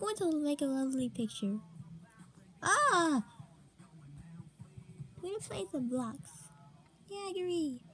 going to make a lovely picture. Ah! I'm gonna place the blocks. Yeah, I agree.